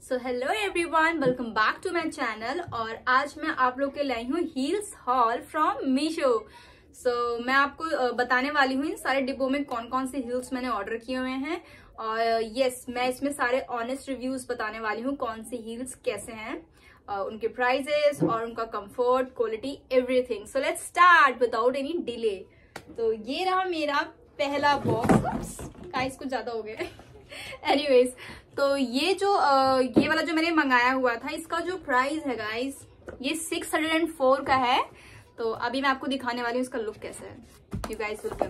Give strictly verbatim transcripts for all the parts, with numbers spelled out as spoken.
So hello everyone, welcome back to my channel. और आज मैं आप लोग के लाई हूँ heels haul from Meesho. So मैं आपको बताने वाली हूँ इन सारे डिब्बों में कौन कौन से हील्स मैंने ऑर्डर किए हुए हैं। और यस yes, मैं इसमें सारे ऑनेस्ट रिव्यूज बताने वाली हूँ कौन से हील्स कैसे हैं, uh, उनके प्राइजेस और उनका comfort, quality, everything. So let's start without any delay. तो ये रहा मेरा पहला बॉक्स। गाइस कुछ ज्यादा हो गया। एनीवेज, तो ये जो आ, ये वाला जो मैंने मंगाया हुआ था, इसका जो प्राइस है गाइस, ये सिक्स हंड्रेड एंड फोर का है। तो अभी मैं आपको दिखाने वाली हूँ इसका लुक कैसा है। You guys will be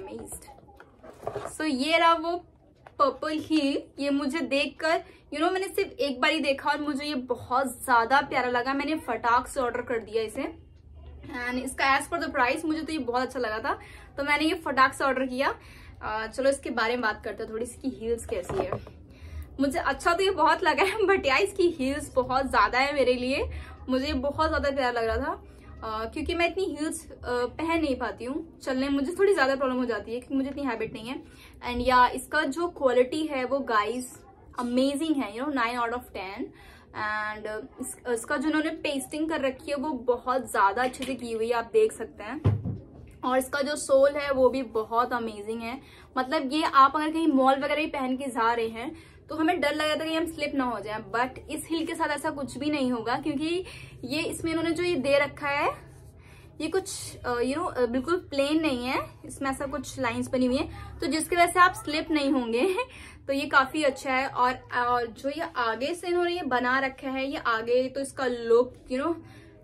amazed. So ये रहा वो पर्पल हील। ये मुझे देखकर यू नो मैंने सिर्फ एक बार ही देखा और मुझे ये बहुत ज्यादा प्यारा लगा। मैंने फटाक से ऑर्डर कर दिया इसे एंड इसका एज पर द प्राइस मुझे तो ये बहुत अच्छा लगा था, तो मैंने ये फटाक से ऑर्डर किया। uh, चलो इसके बारे में बात करते हैं थोड़ी, इसकी हील्स कैसी है। मुझे अच्छा तो ये बहुत लगा है, बट यार इसकी हील्स बहुत ज्यादा है मेरे लिए। मुझे बहुत ज्यादा प्यारा लग रहा था uh, क्योंकि मैं इतनी हील्स uh, पहन नहीं पाती हूँ। चलने में मुझे थोड़ी ज्यादा प्रॉब्लम हो जाती है क्योंकि मुझे इतनी हैबिट नहीं है। एंड या इसका जो क्वालिटी है वो गाइस अमेजिंग है, you know nine out of ten. And इस, इसका जो उन्होंने पेस्टिंग कर रखी है वो बहुत ज्यादा अच्छे से की हुई है, आप देख सकते हैं। और इसका जो सोल है वो भी बहुत अमेजिंग है। मतलब ये आप अगर कहीं मॉल वगैरह ही पहन के जा रहे हैं तो हमें डर लगा था कि हम स्लिप ना हो जाएं, बट इस हील के साथ ऐसा कुछ भी नहीं होगा क्योंकि ये इसमें इन्होंने जो ये दे रखा है ये कुछ यू नो बिल्कुल प्लेन नहीं है, इसमें ऐसा कुछ लाइंस बनी हुई है तो जिसकी वजह से आप स्लिप नहीं होंगे। तो ये काफी अच्छा है। और, और जो ये आगे से इन्होंने ये बना रखा है, ये आगे तो इसका लुक यू नो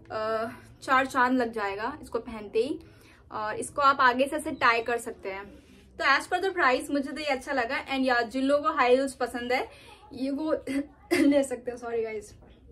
चार चांद लग जाएगा इसको पहनते ही। और इसको आप आगे से ऐसे टाई कर सकते हैं। तो एज पर द प्राइस मुझे तो ये अच्छा लगा। एंड यार जिन लोगों को हाई हील्स पसंद है ये वो ले सकते हो। Sorry guys.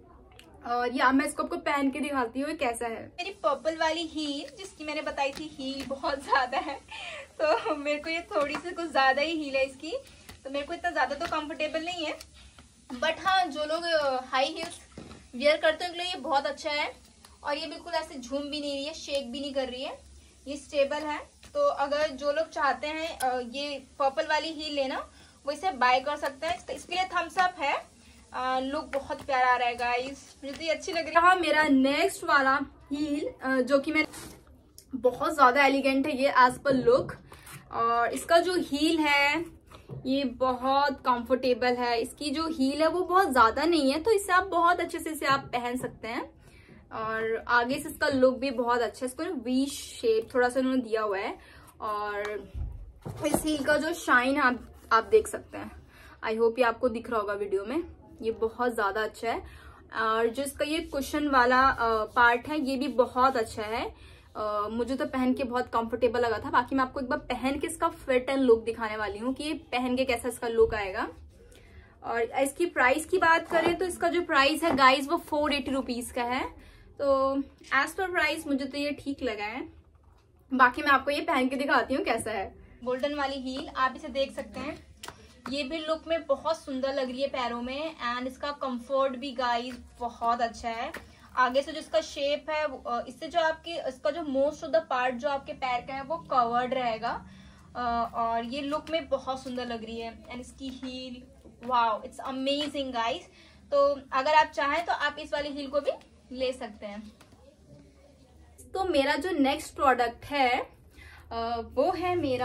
और या मैं इसको आपको पहन के दिखाती हूँ कैसा है। मेरी पर्पल वाली हील जिसकी मैंने बताई थी हील बहुत ज्यादा है, तो मेरे को ये थोड़ी सी कुछ ज्यादा ही हील है इसकी, तो मेरे को इतना ज्यादा तो कंफर्टेबल नहीं है। बट हाँ, जो लोग हाई हील्स वियर करते हैं उनके लिए ये बहुत अच्छा है। और ये बिल्कुल ऐसे झूम भी नहीं रही है, शेक भी नहीं कर रही है, ये स्टेबल है। तो अगर जो लोग चाहते हैं ये पर्पल वाली हील लेना वो इसे बाय कर सकते हैं। इसके लिए थम्स अप है। लुक बहुत प्यारा आ रहा है गाइस, मुझे तो ये अच्छी लग रही है। हाँ, मेरा नेक्स्ट वाला हील जो कि मैं बहुत ज्यादा एलिगेंट है ये एज पर लुक। और इसका जो हील है ये बहुत कंफर्टेबल है। इसकी जो हील है वो बहुत ज्यादा नहीं है, तो इसे आप बहुत अच्छे से इसे आप पहन सकते हैं। और आगे से इसका लुक भी बहुत अच्छा है। इसको वी शेप थोड़ा सा उन्होंने दिया हुआ है। और इस हील का जो शाइन आप आप देख सकते हैं। आई होप ये आपको दिख रहा होगा वीडियो में। ये बहुत ज्यादा अच्छा है। और जो इसका ये कुशन वाला पार्ट है ये भी बहुत अच्छा है। uh, मुझे तो पहन के बहुत कंफर्टेबल लगा था। बाकी मैं आपको एक बार पहन के इसका फिट एंड लुक दिखाने वाली हूँ कि ये पहन के कैसा इसका लुक आएगा। और इसकी प्राइस की बात करें तो इसका जो प्राइस है गाइस वो फोर एटी रुपीज का है। तो एज पर प्राइस मुझे तो ये ठीक लगा है। बाकी मैं आपको ये पहन के दिखाती हूँ कैसा है। गोल्डन वाली हील आप इसे देख सकते हैं, ये भी लुक में बहुत सुंदर लग रही है पैरों में। एंड इसका कंफर्ट भी गाइस बहुत अच्छा है। आगे से जो इसका शेप है इससे जो आपके इसका जो मोस्ट ऑफ द पार्ट जो आपके पैर का है वो कवर्ड रहेगा। और ये लुक में बहुत सुंदर लग रही है। एंड इसकी heel wow, it's amazing guys. तो अगर आप चाहें तो आप इस वाली हील को भी ले सकते हैं। तो मेरा जो नेक्स्ट प्रोडक्ट है वो है मेरा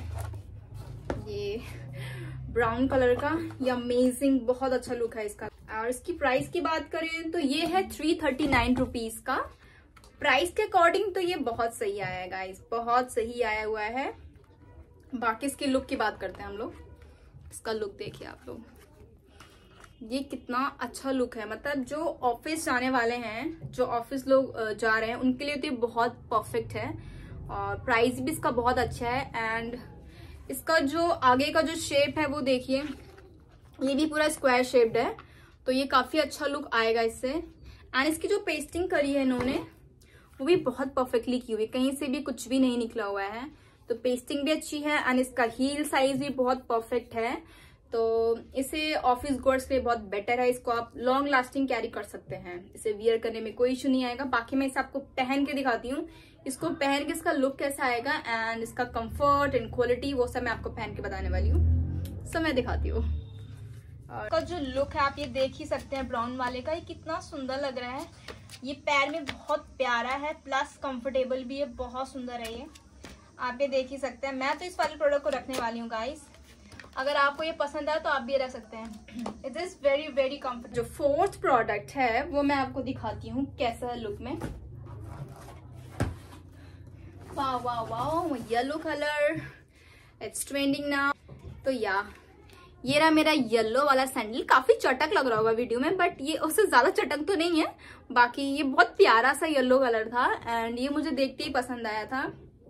ये ब्राउन कलर का। ये अमेजिंग, बहुत अच्छा लुक है इसका। और इसकी प्राइस की बात करें तो ये है थ्री थर्टी नाइन रुपीज का। प्राइस के अकॉर्डिंग तो ये बहुत सही आया है गाइस, बहुत सही आया हुआ है। बाकी इसकी लुक की बात करते हैं हम लोग। इसका लुक देखिए आप लोग, ये कितना अच्छा लुक है। मतलब जो ऑफिस जाने वाले हैं, जो ऑफिस लोग जा रहे हैं उनके लिए तो ये बहुत परफेक्ट है। और प्राइस भी इसका बहुत अच्छा है। एंड इसका जो आगे का जो शेप है वो देखिए, ये भी पूरा स्क्वायर शेप्ड है, तो ये काफी अच्छा लुक आएगा इससे। एंड इसकी जो पेस्टिंग करी है इन्होंने वो भी बहुत परफेक्टली की हुई, कहीं से भी कुछ भी नहीं निकला हुआ है। तो पेस्टिंग भी अच्छी है। एंड इसका हील साइज भी बहुत परफेक्ट है, तो इसे ऑफिस गोर्स के लिए बहुत बेटर है। इसको आप लॉन्ग लास्टिंग कैरी कर सकते हैं, इसे वियर करने में कोई इशू नहीं आएगा। बाकी मैं इसे आपको पहन के दिखाती हूँ, इसको पहन के इसका लुक कैसा आएगा एंड इसका कंफर्ट एंड क्वालिटी वो सब मैं आपको पहन के बताने वाली हूँ। सब मैं दिखाती हूँ। का जो लुक है आप ये देख ही सकते हैं ब्राउन वाले का, ये कितना सुंदर लग रहा है। ये पैर में बहुत प्यारा है, प्लस कंफर्टेबल भी है, बहुत सुंदर है ये, आप ये देख ही सकते हैं। मैं तो इस वाले प्रोडक्ट को रखने वाली हूँ गाइस, अगर आपको ये पसंद आए तो आप भी रख सकते हैं। It is very very comfortable. जो फोर्थ प्रोडक्ट है वो मैं आपको दिखाती हूँ कैसा है लुक में। वाह वाह वाह, yellow colour, it's trending now. तो या ये रहा मेरा येलो वाला सैंडल। काफी चटक लग रहा होगा वीडियो में, बट ये उससे ज्यादा चटक तो नहीं है। बाकी ये बहुत प्यारा सा येलो कलर था एंड ये मुझे देखते ही पसंद आया था।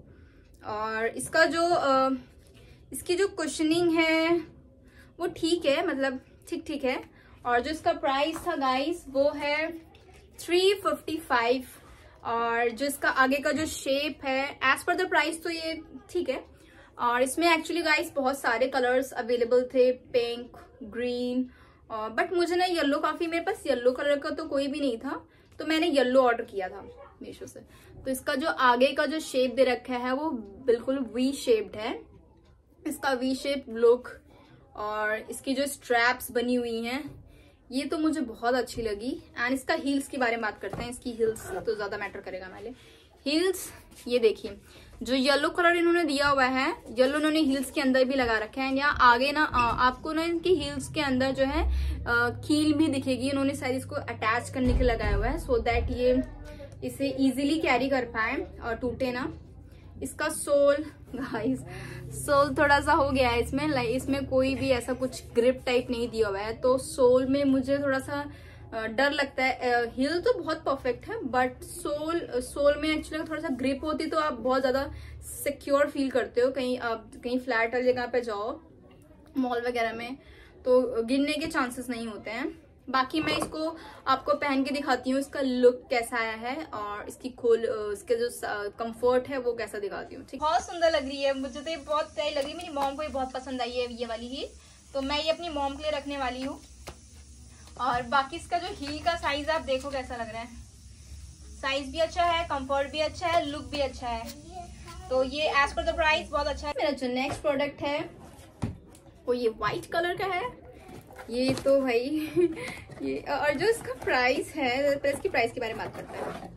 और इसका जो आ, इसकी जो कुशनिंग है वो ठीक है, मतलब ठीक ठीक है। और जो इसका प्राइस था गाइस वो है थ्री फिफ्टी फाइव। और जो इसका आगे का जो शेप है एज पर द प्राइस तो ये ठीक है। और इसमें एक्चुअली गाइस बहुत सारे कलर्स अवेलेबल थे, पिंक, ग्रीन, और बट मुझे ना येलो, काफी मेरे पास येलो कलर का तो कोई भी नहीं था, तो मैंने येलो ऑर्डर किया था मीशो से। तो इसका जो आगे का जो शेप दे रखा है वो बिल्कुल वी शेप्ड है, इसका वी शेप लुक। और इसकी जो स्ट्रैप्स बनी हुई हैं ये तो मुझे बहुत अच्छी लगी। एंड इसका हील्स के बारे में बात करते हैं। इसकी हील्स तो ज्यादा मैटर करेगा मेरे लिए। हील्स ये देखिए, जो येलो कलर इन्होंने दिया हुआ है, येलो इन्होंने हील्स के अंदर भी लगा रखा है। या आगे ना आपको ना इनकी हील्स के अंदर जो है कील भी दिखेगी, इन्होंने शायद इसको अटैच करने के लगाया हुआ है सो दैट ये इसे इजीली कैरी कर पाए और टूटे ना। इसका सोल गाइस, सोल थोड़ा सा हो गया है इसमें, लाइक इसमें कोई भी ऐसा कुछ ग्रिप टाइप नहीं दिया हुआ है, तो सोल में मुझे थोड़ा सा डर लगता है। हील तो बहुत परफेक्ट है बट सोल सोल में एक्चुअली थोड़ा सा ग्रिप होती तो आप बहुत ज्यादा सिक्योर फील करते हो। कहीं आप कहीं फ्लैट वाली जगह पे जाओ, मॉल वगैरह में, तो गिरने के चांसेस नहीं होते हैं। बाकी मैं इसको आपको पहन के दिखाती हूँ, इसका लुक कैसा आया है और इसकी खोल इसके जो कंफर्ट है वो कैसा दिखाती हूँ। ठीक, बहुत सुंदर लग रही है, मुझे तो ये बहुत प्यारी लग रही है। मेरी मॉम को ये बहुत पसंद आई है ये वाली हील, तो मैं ये अपनी मॉम के लिए रखने वाली हूँ। और बाकी इसका जो हील का साइज आप देखो कैसा लग रहा है, साइज भी अच्छा है, कंफर्ट भी अच्छा है, लुक भी अच्छा है, तो ये एज पर द प्राइस बहुत अच्छा है। मेरा जो नेक्स्ट प्रोडक्ट है वो ये व्हाइट कलर का है। ये तो भाई ये, और जो इसका प्राइस है, तो इसकी प्राइस के बारे में बात करते हैं।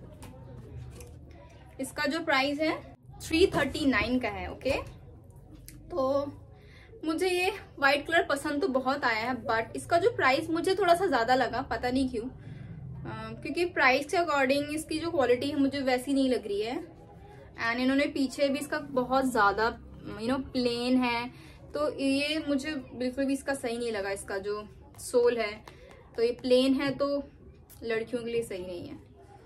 इसका जो प्राइस है थ्री थर्टी नाइन का है। ओके, तो मुझे ये व्हाइट कलर पसंद तो बहुत आया है, बट इसका जो प्राइस मुझे थोड़ा सा ज्यादा लगा, पता नहीं क्यों, आ, क्योंकि प्राइस के अकॉर्डिंग इसकी जो क्वालिटी है मुझे वैसी नहीं लग रही है। एंड इन्होंने पीछे भी इसका बहुत ज्यादा यू नो प्लेन है, तो ये मुझे बिल्कुल भी इसका सही नहीं लगा। इसका जो सोल है तो ये प्लेन है, तो लड़कियों के लिए सही नहीं है।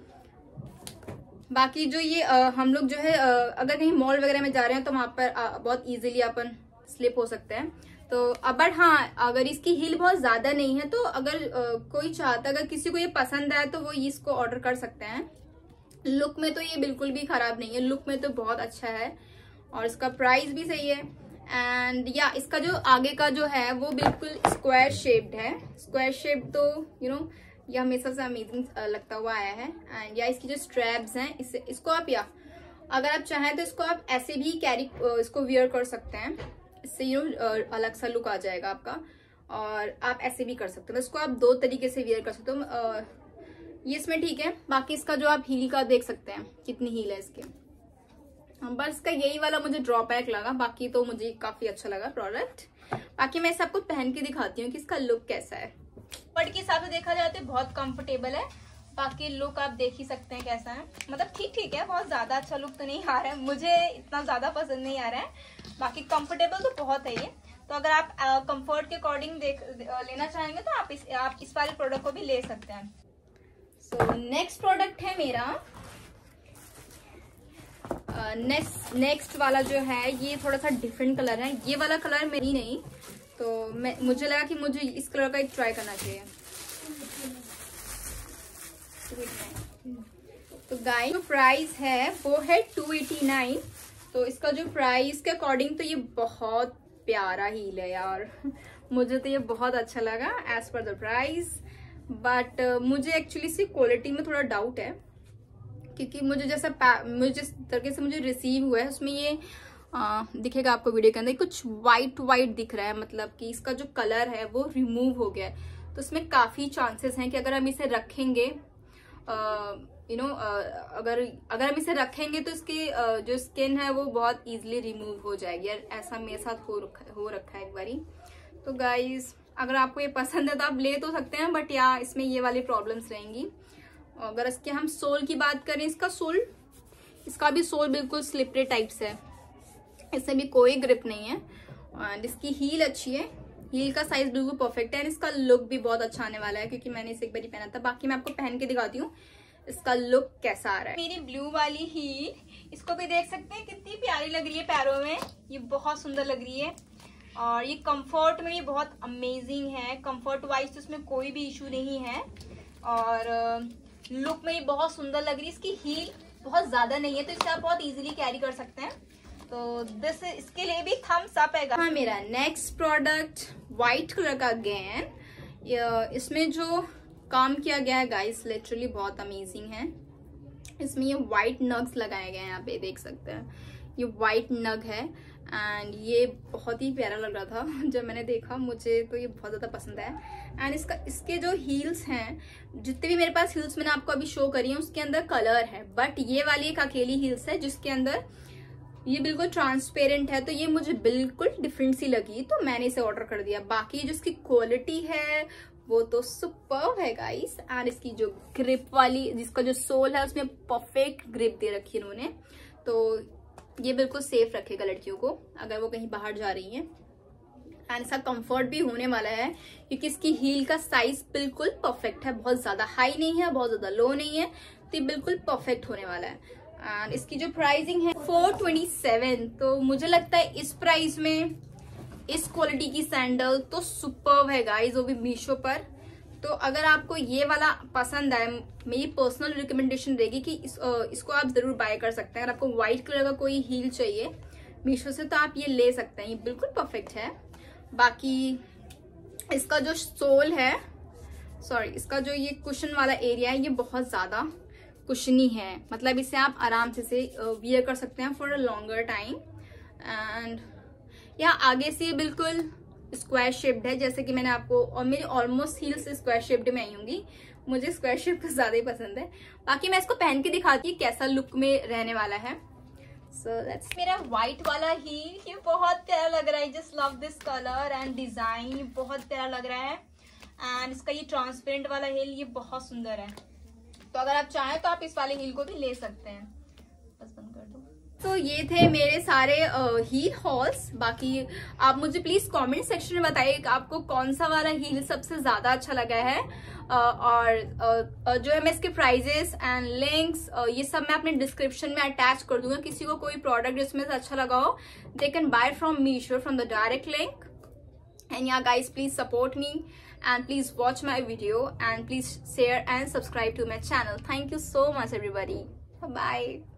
बाकी जो ये आ, हम लोग जो है आ, अगर कहीं मॉल वगैरह में जा रहे हैं तो वहां पर आ, बहुत इजीली अपन स्लिप हो सकते हैं। तो बट हाँ, अगर इसकी हील बहुत ज्यादा नहीं है तो अगर आ, कोई चाहता, अगर किसी को ये पसंद आए तो वो इसको ऑर्डर कर सकते हैं। लुक में तो ये बिल्कुल भी खराब नहीं है, लुक में तो बहुत अच्छा है और इसका प्राइस भी सही है। एंड या इसका जो आगे का जो है वो बिल्कुल स्क्वायर शेप्ड है। स्क्वायर शेप तो यू नो ये हमेशा से अमेजिंग लगता हुआ आया है। एंड या इसकी जो स्ट्रैप्स हैं, इसे इसको आप या अगर आप चाहें तो इसको आप ऐसे भी कैरी इसको वियर कर सकते हैं, इससे यू अलग सा लुक आ जाएगा आपका। और आप ऐसे भी कर सकते हो, इसको आप दो तरीके से वियर कर सकते हो, ये इसमें ठीक है। बाकी इसका जो आप हील का देख सकते हैं कितनी हील है इसके, बस इसका यही वाला मुझे ड्रॉबैक लगा, बाकी तो मुझे काफी अच्छा लगा प्रोडक्ट। बाकी मैं इसे आपको पहन के दिखाती हूँ कि इसका लुक कैसा है। बट के हिसाब से देखा जाए तो बहुत कंफर्टेबल है, बाकी लुक आप देख ही सकते हैं कैसा है, मतलब ठीक ठीक है, बहुत ज्यादा अच्छा लुक तो नहीं आ रहा है, मुझे इतना ज्यादा पसंद नहीं आ रहा है। बाकी कंफर्टेबल तो बहुत है ये, तो अगर आप कंफर्ट के अकॉर्डिंग देख लेना चाहेंगे तो आप इस आप इस वाले प्रोडक्ट को भी ले सकते हैं। सो नेक्स्ट प्रोडक्ट है मेरा नेक्स्ट नेक्स्ट वाला जो है, ये थोड़ा सा डिफरेंट कलर है। ये वाला कलर मेरी नहीं, तो मैं मुझे लगा कि मुझे इस कलर का एक ट्राई करना चाहिए। तो गाइस जो प्राइस है वो है टू एटी नाइन। तो इसका जो प्राइस के अकॉर्डिंग तो ये बहुत प्यारा हील है यार मुझे तो ये बहुत अच्छा लगा as per the price. But मुझे एक्चुअली इसकी क्वालिटी में थोड़ा डाउट है, क्योंकि मुझे जैसा मुझे जिस तरीके से मुझे रिसीव हुआ है उसमें ये आ, दिखेगा आपको वीडियो के अंदर कुछ वाइट वाइट दिख रहा है, मतलब कि इसका जो कलर है वो रिमूव हो गया है। तो इसमें काफी चांसेस हैं कि अगर हम इसे रखेंगे, यू नो अगर अगर हम इसे रखेंगे तो इसकी uh, जो स्किन है वो बहुत इजीली रिमूव हो जाएगी। यार ऐसा मेरे साथ हो रखा हो रखा है एक बारी। तो गाइज अगर आपको ये पसंद है तो आप ले तो सकते हैं, बट या इसमें ये वाली प्रॉब्लम्स रहेंगी। अगर इसके हम सोल की बात करें, इसका सोल इसका भी सोल बिल्कुल स्लिपरी टाइप्स है, इसमें भी कोई ग्रिप नहीं है। एंड इसकी हील अच्छी है, हील का साइज बिल्कुल परफेक्ट है। एंड इसका लुक भी बहुत अच्छा आने वाला है क्योंकि मैंने इसे एक बार पहना था। बाकी मैं आपको पहन के दिखाती हूँ इसका लुक कैसा आ रहा है। मेरी ब्लू वाली हील, इसको भी देख सकते हैं कितनी प्यारी लग रही है पैरों में, ये बहुत सुंदर लग रही है। और ये कंफर्ट में भी बहुत अमेजिंग है, कंफर्ट वाइज तो इसमें कोई भी इशू नहीं है। और लुक में ये बहुत सुंदर लग रही है। इसकी हील बहुत ज्यादा नहीं है तो इसे आप बहुत इजीली कैरी कर सकते हैं। तो दिस इसके लिए भी थम्स अप है। हाँ, मेरा नेक्स्ट प्रोडक्ट व्हाइट कलर का गैन, इसमें जो काम किया गया है गाइस लिटरली बहुत अमेजिंग है। इसमें ये व्हाइट नग्स लगाए गए हैं, यहाँ पे देख सकते हैं ये व्हाइट नग है। एंड ये बहुत ही प्यारा लग रहा था जब मैंने देखा, मुझे तो ये बहुत ज्यादा पसंद है। एंड इसका इसके जो हील्स हैं, जितने भी मेरे पास हील्स मैंने आपको अभी शो करी है उसके अंदर कलर है, बट ये वाली एक अकेली हील्स है जिसके अंदर ये बिल्कुल ट्रांसपेरेंट है। तो ये मुझे बिल्कुल डिफरेंट सी लगी तो मैंने इसे ऑर्डर कर दिया। बाकी जो इसकी क्वालिटी है वो तो सुपर्ब है गाइस। एंड इसकी जो ग्रिप वाली, जिसका जो सोल है उसमें परफेक्ट ग्रिप दे रखी है इन्होंने, तो ये बिल्कुल सेफ रखेगा लड़कियों को अगर वो कहीं बाहर जा रही हैं। एंड इसका कंफर्ट भी होने वाला है क्योंकि इसकी हील का साइज बिल्कुल परफेक्ट है, बहुत ज्यादा हाई नहीं है बहुत ज्यादा लो नहीं है, तो ये बिल्कुल परफेक्ट होने वाला है। एंड इसकी जो प्राइसिंग है फोर ट्वेंटी सेवन, तो मुझे लगता है इस प्राइस में इस क्वालिटी की सैंडल तो सुपर्ब है गाइस, वो भी मीशो पर। तो अगर आपको ये वाला पसंद आए, मेरी पर्सनल रिकमेंडेशन रहेगी कि इस, इसको आप जरूर बाय कर सकते हैं। अगर आपको व्हाइट कलर का कोई हील चाहिए मीशो से तो आप ये ले सकते हैं, ये बिल्कुल परफेक्ट है। बाकी इसका जो सोल है, सॉरी इसका जो ये कुशन वाला एरिया है ये बहुत ज्यादा कुशनी है, मतलब इसे आप आराम से से वियर कर सकते हैं for a longer time. And यहाँ आगे से बिल्कुल स्क्वायर शेप्ड है, जैसे कि मैंने आपको, और मेरी ऑलमोस्ट हील्स स्क्वायर शेप्ड में आई होंगी, मुझे स्क्वायर शेप का ज्यादा ही पसंद है। बाकी मैं इसको पहन के दिखाती हूँ कैसा लुक में रहने वाला है। सो लेट्स, मेरा व्हाइट वाला हील ये बहुत प्यारा लग रहा है, just love this colour and design, बहुत प्यारा लग रहा है। एंड इसका ये ट्रांसपेरेंट वाला हील ये बहुत सुंदर है, तो अगर आप चाहें तो आप इस वाले हील को भी ले सकते हैं। बस बंद कर दो। तो ये थे मेरे सारे हील हॉल्स। बाकी आप मुझे प्लीज कमेंट सेक्शन में बताइए कि आपको कौन सा वाला हील सबसे ज्यादा अच्छा लगा है। uh, और uh, जो है मैं इसके प्राइजेस एंड लिंक्स uh, ये सब मैं अपने डिस्क्रिप्शन में अटैच कर दूंगा। किसी को कोई प्रोडक्ट जिसमें से अच्छा लगा हो, they can buy from Meesho from the direct link. And yeah guys, please support me and please watch my video and please share and subscribe to my channel. Thank you so much everybody. Bye bye.